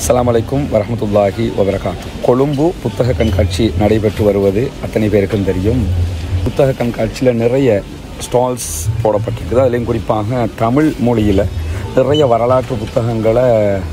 அஸ்ஸலாமு அலைக்கும் வரஹ்மத்துல்லாஹி வபரகாத்துஹு. கொழும்பு புத்தக கண்காட்சி நடைபெற்று வருவது அத்தனை பேருக்கும் தெரியும். புத்தக கண்காட்சியில் நிறைய ஸ்டால்ஸ் போடப்பட்டிருக்குது. அதுலேயும் குறிப்பாக தமிழ் மொழியில் நிறைய வரலாற்று புத்தகங்களை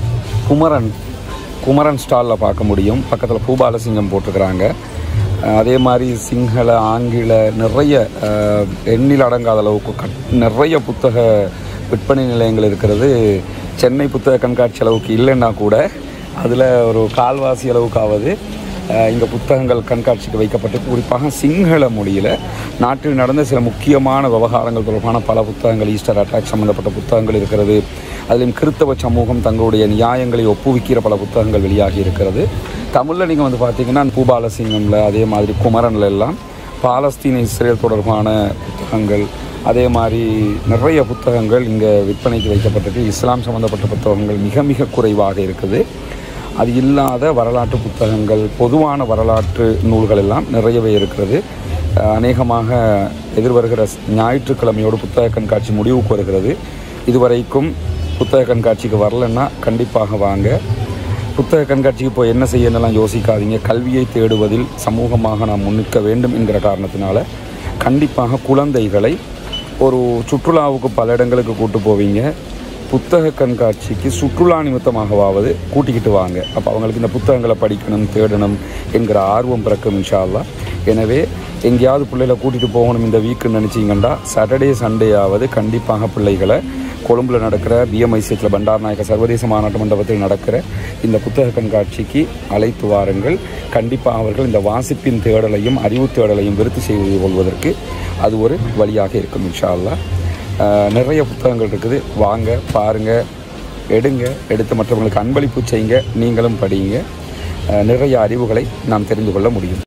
குமரன் ஸ்டாலில் பார்க்க முடியும். பக்கத்தில் பூபாலசிங்கம் போட்டிருக்கிறாங்க. அதே மாதிரி சிங்கள ஆங்கில நிறைய எண்ணில் அடங்காத அளவுக்கு நிறைய புத்தக விற்பனை நிலையங்கள் இருக்கிறது. சென்னை புத்தக கண்காட்சி அளவுக்கு இல்லைன்னா கூட அதில் ஒரு கால்வாசி அளவுக்காவது இங்கே புத்தகங்கள் கண்காட்சிக்கு வைக்கப்பட்டு, குறிப்பாக சிங்கள மொழியில் நாட்டில் நடந்த சில முக்கியமான விவகாரங்கள் தொடர்பான பல புத்தகங்கள், ஈஸ்டர் அட்டாக் சம்மந்தப்பட்ட புத்தகங்கள் இருக்கிறது. அதிலும் கிறித்தவ சமூகம் தங்களுடைய நியாயங்களை ஒப்புவிக்கிற பல புத்தகங்கள் வெளியாகி இருக்கிறது. தமிழில் நீங்கள் வந்து பார்த்தீங்கன்னா பூபாலசிங்கமில், அதே மாதிரி குமரனில் எல்லாம் பாலஸ்தீன இஸ்ரேல் தொடர்பான புத்தகங்கள், அதே மாதிரி நிறைய புத்தகங்கள் இங்கே விற்பனைக்கு வைக்கப்பட்டிருக்கு. இஸ்லாம் சம்மந்தப்பட்ட புத்தகங்கள் மிக மிக குறைவாக இருக்குது. அது இல்லாத வரலாற்று புத்தகங்கள், பொதுவான வரலாற்று நூல்கள் எல்லாம் நிறையவே இருக்கிறது. அநேகமாக எதிர்வருகிற ஞாயிற்றுக்கிழமையோடு புத்தக கண்காட்சி முடிவுக்கு வருகிறது. இதுவரைக்கும் புத்தக கண்காட்சிக்கு வரலன்னா கண்டிப்பாக வாங்க. புத்தக கண்காட்சிக்கு போய் என்ன செய்யணும்லாம் யோசிக்காதீங்க. கல்வியை தேடுவதில் சமூகமாக நாம் முன்னிற்க வேண்டும் என்கிற காரணத்தினால கண்டிப்பாக குழந்தைகளை ஒரு சுற்றுலாவுக்கு பல இடங்களுக்கு கூட்டு போவீங்க. புத்தக கண்காட்சிக்கு சுற்றுலா நிமித்தமாகவாவது கூட்டிக்கிட்டு வாங்க. அப்போ அவங்களுக்கு இந்த புத்தகங்களை படிக்கணும், தேடணும் என்கிற ஆர்வம் பிறக்கும் இன்ஷா அல்லாஹ். எனவே எங்கேயாவது பிள்ளைகளை கூட்டிகிட்டு போகணும் இந்த வீக்குன்னு நினச்சிங்கன்னா சாட்டர்டே சண்டேயாவது கண்டிப்பாக பிள்ளைகளை கொழும்பில் நடக்கிற BMICHல பண்டாரநாயக்க சர்வதேச மாநாட்டு மண்டபத்தில் நடக்கிற இந்த புத்தக கண்காட்சிக்கு அழைத்து வாருங்கள். கண்டிப்பாக அவர்கள் இந்த வாசிப்பின் தேடலையும் அறிவு தேடலையும் விருத்தி செய்து கொள்வதற்கு அது ஒரு வழியாக இருக்கும் இன்ஷா அல்லாஹ். நிறைய புத்தகங்கள் இருக்குது. வாங்க, பாருங்கள், எடுத்து மற்றவங்களுக்கு அன்பளிப்பு செய்யுங்க. நீங்களும் படியுங்க. நிறைய அறிவுகளை நாம் தெரிந்து கொள்ள முடியும்.